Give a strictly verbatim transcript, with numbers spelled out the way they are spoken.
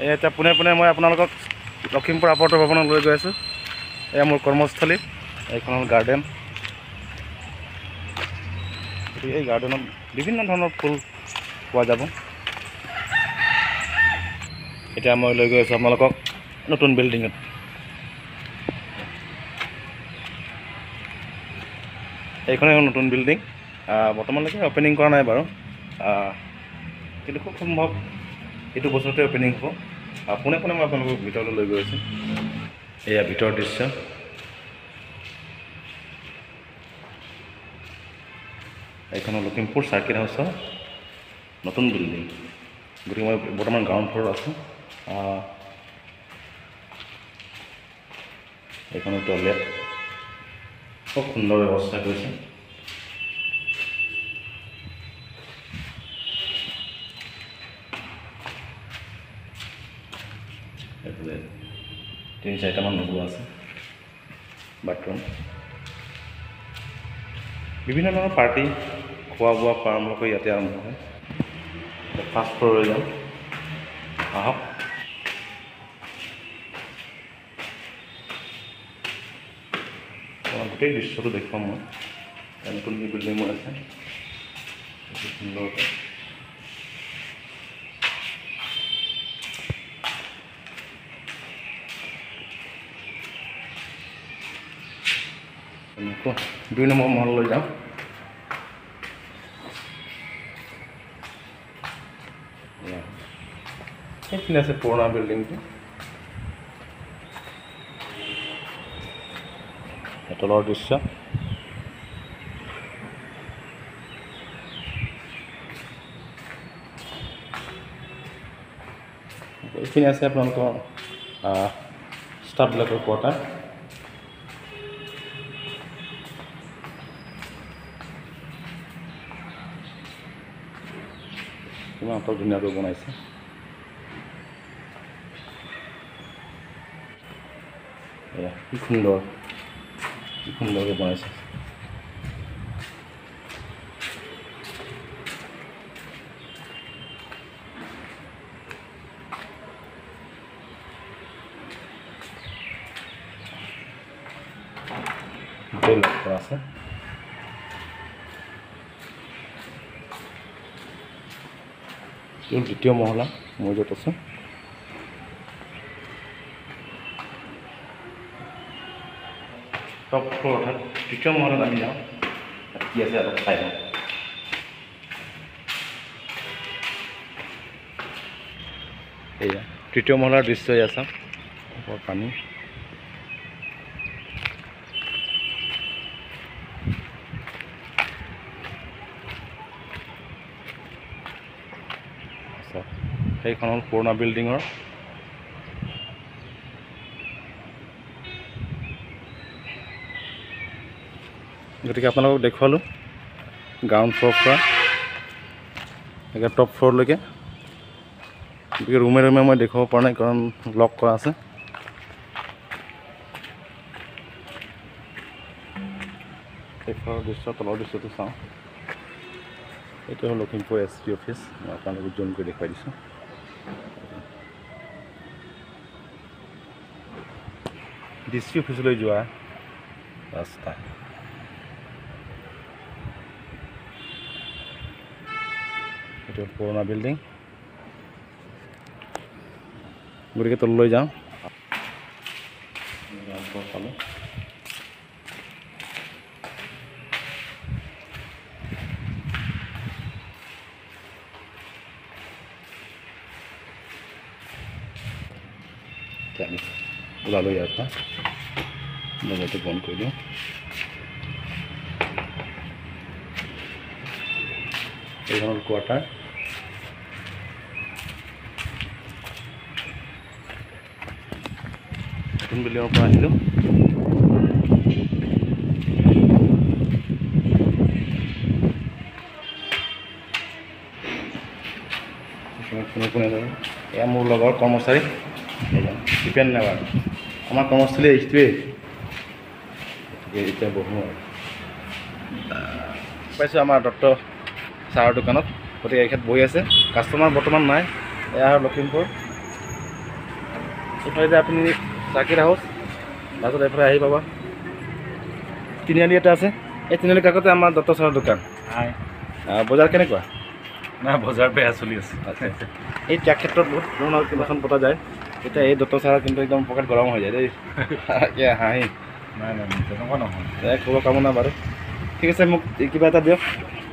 এতিয়া পোনে পোনে মই আপোনালোকক লখিমপুৰ আপৰ্ত ভৱনত লৈ গৈ আছোঁ। এয়া মোৰ কৰ্মস্থলী, এইখন হ'ল গাৰ্ডেন। এই গাৰ্ডেনত বিভিন্ন ধৰণৰ ফুল পোৱা যাব। এতিয়া মই লৈ গৈ আছোঁ আপোনালোকক নতুন বিল্ডিঙত। এইখনে হ'ল নতুন বিল্ডিং। বৰ্তমানলৈকে অপেনিং কৰা নাই বাৰু, কিন্তু খুব সম্ভৱ এইটো বছৰতে অপেনিং হ'ব। পোনে পোনে মই আপোনালোকক ভিতৰলৈ লৈ গৈ আছোঁ। এয়া ভিতৰৰ দৃশ্য। এইখন লখিমপুৰ চাৰ্কিট হাউচৰ নতুন বিল্ডিং। গতিকে মই বৰ্তমান গ্ৰাউণ্ড ফ্ল'ৰত আছোঁ। এইখনৰ টয়লেট খুব সুন্দৰ ব্যৱস্থা কৰিছে। এইফালে তিনি চাৰিটামান লগোৱা আছে বাথৰুম। বিভিন্ন ধৰণৰ পাৰ্টি, খোৱা বোৱা পৰা আৰম্ভ কৰি ইয়াতে আৰম্ভ হয়। ফাৰ্ষ্ট ফ্ল'ৰলৈ যাওঁ, আহক। গোটেই দৃশ্যটো দেখুৱাম মই। নতুন বিল্ডিং মোৰ আছে সুন্দৰকৈ। দুই নম্বৰ মহললৈ যাওঁ। সেইখিনি আছে পুৰণা বিল্ডিংটো। তলৰ দৃশ্য। এইখিনি আছে আপোনালোকৰ ষ্টাফবিলাকৰ কোৱাৰ্টাৰ। কিমান অন্তত ধুনীয়াকৈ বনাইছে। এয়া কি সুন্দৰ, কি সুন্দৰকৈ বনাইছে। গোটেই লগ কৰা আছে। দ্বিতীয় মহলা মই য'ত আছোঁ। টপ ফ্ল'ৰ অৰ্থাৎ তৃতীয় মহলাত আমি যাওঁ। কি আছে অলপ চাই লওঁ। এয়া তৃতীয় মহলাৰ দৃশ্য এয়া চাওক, ওপৰত পানী। সেইখন হ'ল পুৰণা বিল্ডিঙৰ গতিকে আপোনালোকক দেখুৱালোঁ গ্ৰাউণ্ড ফ্ল'ৰৰ পৰা একে টপ ফ্ল'ৰলৈকে। গতিকে ৰুমে ৰুমে মই দেখুৱাব পৰা নাই কাৰণ লক কৰা আছে। এই ফ্ল'ৰৰ দৃশ্য, তলৰ দৃশ্যটো চাওঁ। এইটো হ'ল লখিমপুৰ এছ পি অফিচ। মই আপোনালোকক জুম কৰি দেখুৱাই দিছোঁ। ডি চি অফিচলৈ যোৱা ৰাস্তা। এইটো পুৰণা বিল্ডিং। গতিকে তললৈ যাওঁ। পালোঁ আমি ওলালোঁ ইয়াৰ পৰা। দৰ্জাটো বন্ধ কৰি দিওঁ। এইখন হ'ল কোৱাৰ্টাৰ। নতুন বিল্ডিঙৰ পৰা আহিলোঁ। কোনে কোনে যাব? এয়া মোৰ লগৰ কৰ্মচাৰী দীপেন নেৱাৰ। আমাৰ কৰ্মস্থলী এইটোৱেই। এতিয়া বহোঁ আৰু পাইছোঁ আমাৰ দত্ত চাহৰ দোকানত। গতিকে এখেত বহি আছে। কাষ্টমাৰ বৰ্তমান নাই। এয়া লখিমপুৰ এইফালে যে আপুনি চাকিৰ হাউচ, তাৰপিছত এইফালে আহি পাবা তিনিআলি এটা আছে। এই তিনিআলি কাষতে আমাৰ দত্ত ছাৰৰ দোকান। বজাৰ কেনেকুৱা? নাই বজাৰ বেয়া চলি আছে। এই ত্যাগ ক্ষেত্ৰত বহুত ধৰণৰ কিবাখন পতা যায়। এতিয়া এই দত্ত ছাৰৰ কিন্তু একদম পকেট গৰম হৈ যায় দেই। হাঁহি নাই নাই তেনেকুৱা নহয়। শুভকামনা বাৰু। ঠিক আছে, মোক কিবা এটা দিয়ক।